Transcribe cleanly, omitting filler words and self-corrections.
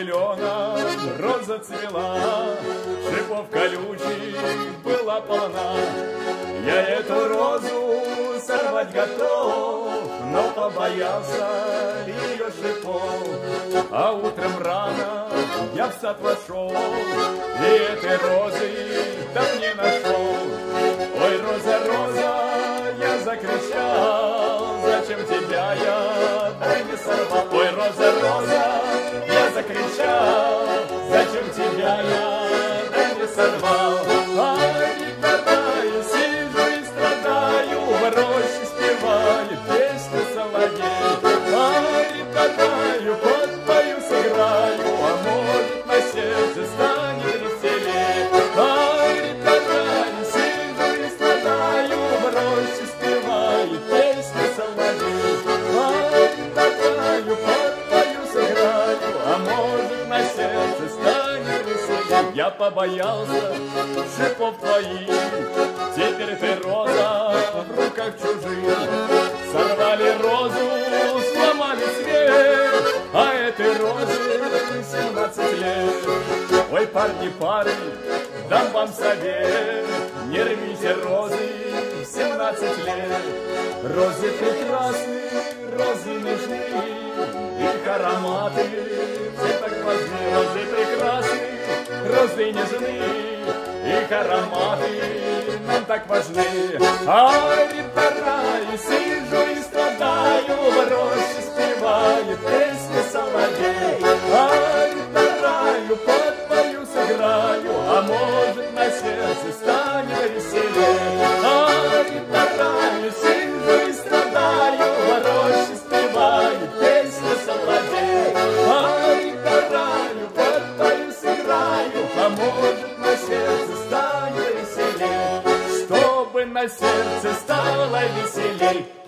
зелена роза цвела, шипов колючих была полна. Я эту розу сорвать готов, но побоялся ее шипов. А утром рано я в сад вошел, и этой розы там не нашел. Ой, роза, роза, я закричал, зачем тебя я так не сорвал? Ой, роза, роза, я закричал, зачем тебя я так не сорвал? Ай, страдаю, сижу и страдаю, в роще спеваю песню соловей. Ай, страдаю, подпою, сыграю, а может на сердце станет веселей. Ай, страдаю, сижу и страдаю, в роще спеваю песню соловей. Ай, страдаю, подпою, сыграю, а может на сердце станет веселей. Я побоялся шипов твоих, теперь ты роза в руках чужих. Сорвали розу, сломали цвет, а этой розе 17 лет. Ой, парни, парни, дам вам совет, не рвите розы в 17 лет. Розы прекрасны, розы нежны, их ароматы все так важны. Розы прекрасны, розы нежны, их ароматы нам так важны. Ай, тараю, сижу и страдаю, в роще спеваю песни соловей. Ай, тараю, подпою, сыграю, а может на сердце станет веселей. Ай, тараю, сижу и страдаю, в роще спеваю песни соловей. Ай, тараю, подпою, сыграю, а может на сердце станет веселей. Чтобы на сердце стало веселей.